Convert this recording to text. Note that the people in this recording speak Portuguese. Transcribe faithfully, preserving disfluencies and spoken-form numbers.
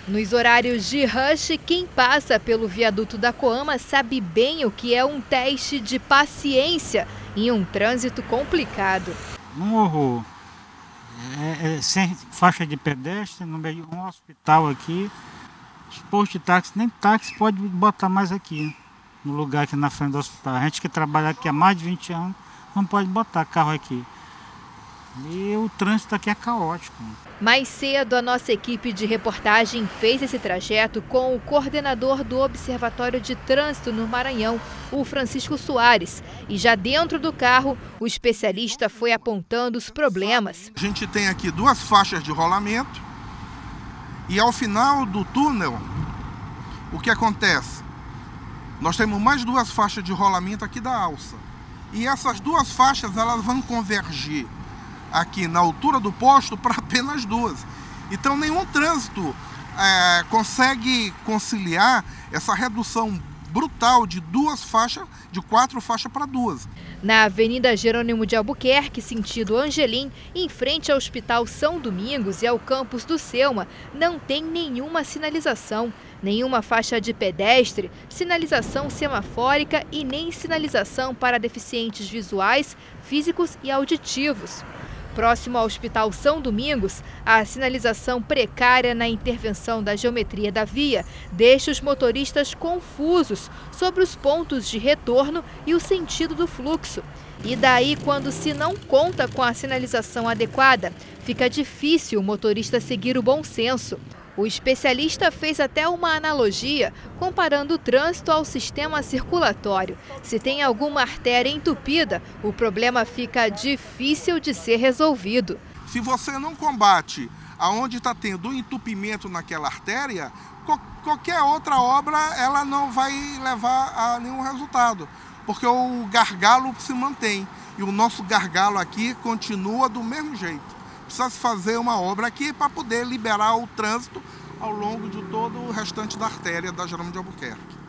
Nos horários de rush, quem passa pelo viaduto da Coama sabe bem o que é um teste de paciência em um trânsito complicado. Um horror. É, é, sem faixa de pedestre, no meio de um hospital aqui. Os postos de táxi, nem táxi pode botar mais aqui, no lugar aqui na frente do hospital. A gente que trabalha aqui há mais de vinte anos, não pode botar carro aqui. E o trânsito aqui é caótico. Mais cedo, a nossa equipe de reportagem fez esse trajeto com o coordenador do Observatório de Trânsito no Maranhão, o Francisco Soares. E já dentro do carro, o especialista foi apontando os problemas. A gente tem aqui duas faixas de rolamento e ao final do túnel, o que acontece? Nós temos mais duas faixas de rolamento aqui da alça. E essas duas faixas elas vão convergir aqui na altura do posto para apenas duas. Então nenhum trânsito é, consegue conciliar essa redução brutal de duas faixas, de quatro faixas para duas. Na Avenida Jerônimo de Albuquerque, sentido Angelim, em frente ao Hospital São Domingos e ao campus do Selma, não tem nenhuma sinalização, nenhuma faixa de pedestre, sinalização semafórica e nem sinalização para deficientes visuais, físicos e auditivos. Próximo ao Hospital São Domingos, a sinalização precária na intervenção da geometria da via deixa os motoristas confusos sobre os pontos de retorno e o sentido do fluxo. E daí, quando se não conta com a sinalização adequada, fica difícil o motorista seguir o bom senso. O especialista fez até uma analogia comparando o trânsito ao sistema circulatório. Se tem alguma artéria entupida, o problema fica difícil de ser resolvido. Se você não combate aonde está tendo um entupimento naquela artéria, qualquer outra obra ela não vai levar a nenhum resultado, porque o gargalo se mantém e o nosso gargalo aqui continua do mesmo jeito. Precisa se fazer uma obra aqui para poder liberar o trânsito ao longo de todo o restante da artéria da Jerônimo de Albuquerque.